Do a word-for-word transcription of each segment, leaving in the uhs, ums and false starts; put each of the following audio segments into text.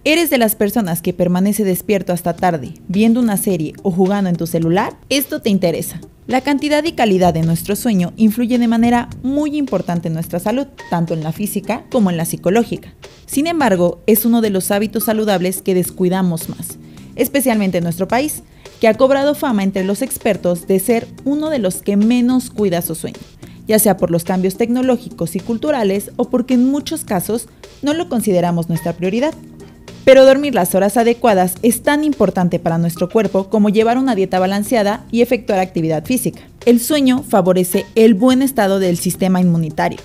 ¿Eres de las personas que permanece despierto hasta tarde, viendo una serie o jugando en tu celular? Esto te interesa. La cantidad y calidad de nuestro sueño influye de manera muy importante en nuestra salud, tanto en la física como en la psicológica. Sin embargo, es uno de los hábitos saludables que descuidamos más, especialmente en nuestro país, que ha cobrado fama entre los expertos de ser uno de los que menos cuida su sueño, ya sea por los cambios tecnológicos y culturales o porque en muchos casos no lo consideramos nuestra prioridad. Pero dormir las horas adecuadas es tan importante para nuestro cuerpo como llevar una dieta balanceada y efectuar actividad física. El sueño favorece el buen estado del sistema inmunitario,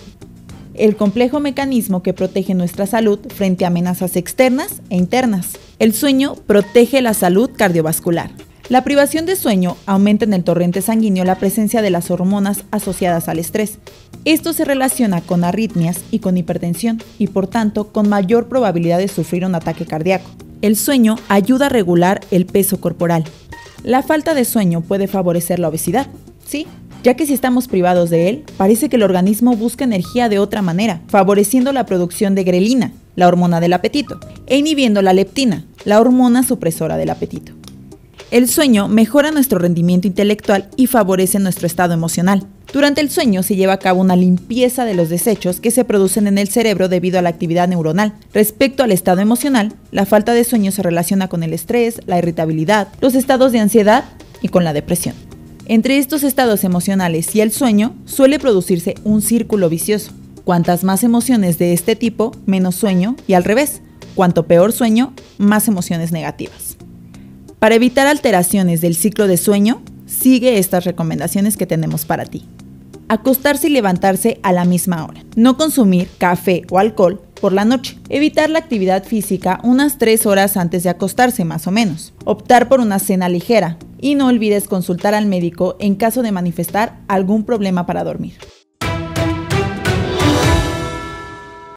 el complejo mecanismo que protege nuestra salud frente a amenazas externas e internas. El sueño protege la salud cardiovascular. La privación de sueño aumenta en el torrente sanguíneo la presencia de las hormonas asociadas al estrés. Esto se relaciona con arritmias y con hipertensión y por tanto con mayor probabilidad de sufrir un ataque cardíaco. El sueño ayuda a regular el peso corporal. La falta de sueño puede favorecer la obesidad, sí, ya que si estamos privados de él, parece que el organismo busca energía de otra manera, favoreciendo la producción de grelina, la hormona del apetito, e inhibiendo la leptina, la hormona supresora del apetito. El sueño mejora nuestro rendimiento intelectual y favorece nuestro estado emocional. Durante el sueño se lleva a cabo una limpieza de los desechos que se producen en el cerebro debido a la actividad neuronal. Respecto al estado emocional, la falta de sueño se relaciona con el estrés, la irritabilidad, los estados de ansiedad y con la depresión. Entre estos estados emocionales y el sueño suele producirse un círculo vicioso. Cuantas más emociones de este tipo, menos sueño, y al revés, cuanto peor sueño, más emociones negativas. Para evitar alteraciones del ciclo de sueño, sigue estas recomendaciones que tenemos para ti. Acostarse y levantarse a la misma hora. No consumir café o alcohol por la noche. Evitar la actividad física unas tres horas antes de acostarse, más o menos. Optar por una cena ligera. Y no olvides consultar al médico en caso de manifestar algún problema para dormir.